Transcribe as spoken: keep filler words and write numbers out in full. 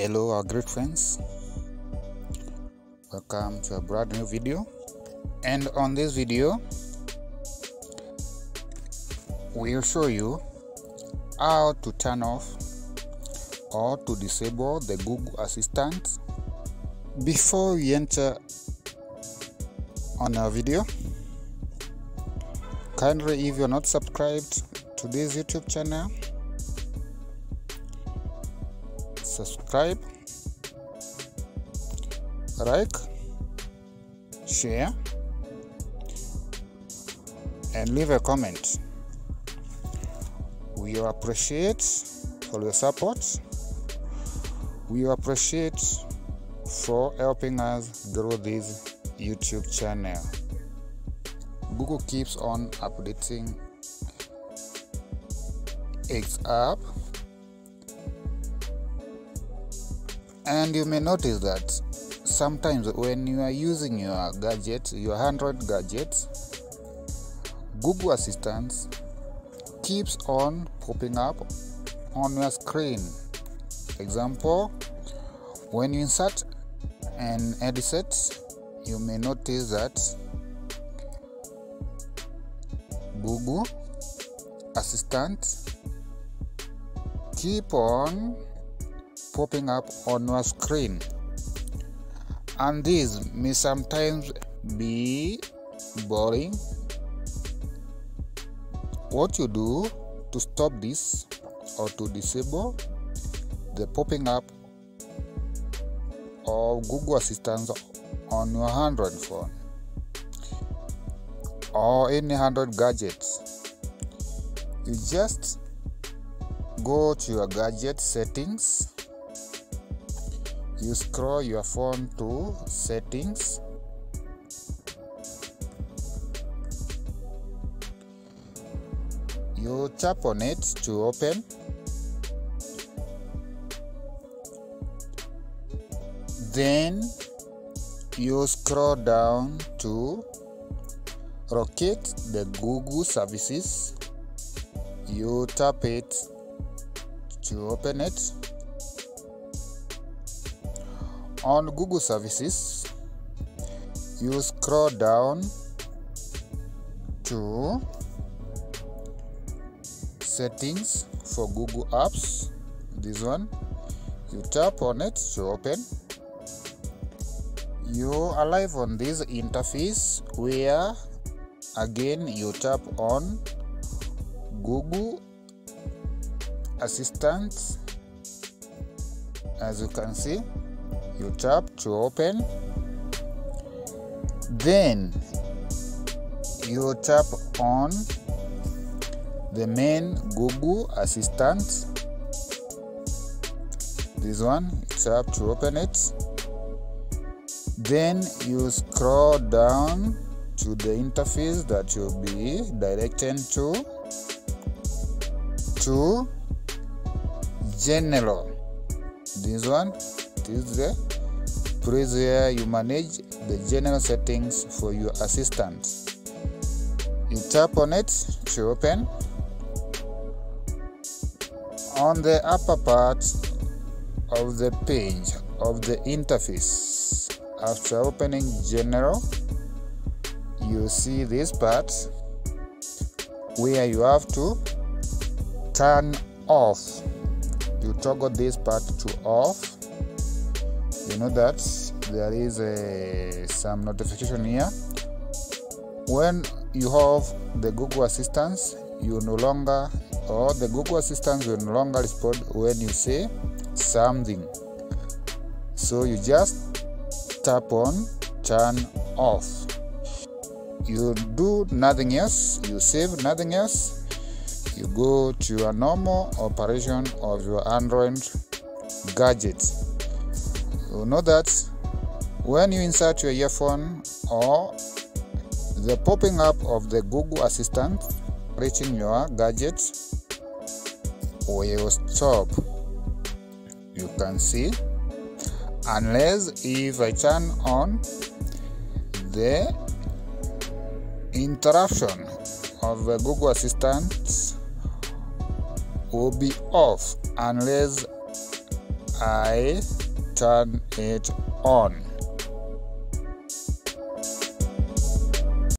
Hello our great friends, welcome to a brand new video. And on this video we'll show you how to turn off or to disable the Google Assistant. Before we enter on our video, kindly, if you're not subscribed to this YouTube channel, subscribe, like, share, and leave a comment. We appreciate for your support. We appreciate for helping us grow this YouTube channel. Google keeps on updating its app, and you may notice that sometimes when you are using your gadget, your Android gadget, Google Assistant keeps on popping up on your screen. Example, when you insert an headset, you may notice that Google Assistant keep on popping up on your screen, and this may sometimes be boring. What you do to stop this or to disable the popping up of Google Assistant on your Android phone or any Android gadgets, you just go to your gadget settings. You scroll your phone to settings. You tap on it to open. Then you scroll down to locate the Google services. You tap it to open it. On Google services, you scroll down to settings for Google apps. This one, you tap on it to open. You arrive on this interface where again you tap on Google Assistant. As you can see, you tap to open. Then you tap on the main Google Assistant. This one, you tap to open it. Then you scroll down to the interface that you'll be directed to to General. This one is the place where you manage the general settings for your assistant. You tap on it to open. On the upper part of the page of the interface, after opening General, you see this part where you have to turn off. You toggle this part to off. You know that there is a, some notification here. When you have the Google Assistant, you no longer, or the Google Assistant will no longer respond when you say something. So you just tap on turn off. You do nothing else, you save nothing else. You go to a normal operation of your Android gadget. You know that when you insert your earphone or the popping up of the Google Assistant reaching your gadget will stop. You can see, unless if I turn on the interruption of the Google Assistant will be off unless I turn it on.